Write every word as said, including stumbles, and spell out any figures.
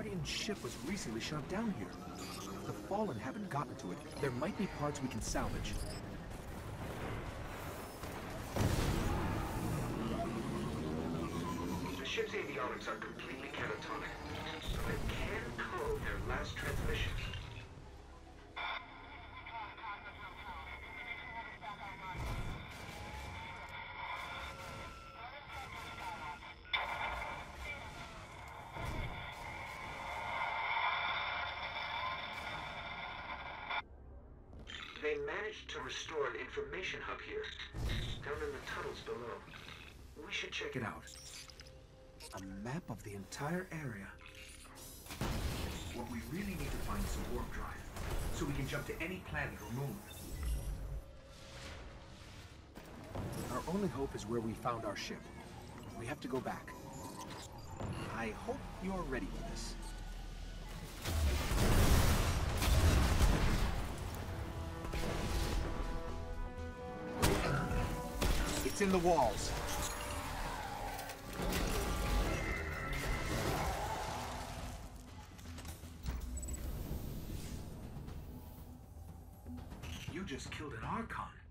Guardian ship was recently shot down here. The Fallen haven't gotten to it. There might be parts we can salvage. The ship's avionics are completely catatonic, so it can code their last transmission. They managed to restore an information hub here, down in the tunnels below. We should check it out. A map of the entire area. What we really need to find is a warp drive, so we can jump to any planet or moon. Our only hope is where we found our ship. We have to go back. I hope you're ready for this. It's in the walls. You just killed an Archon.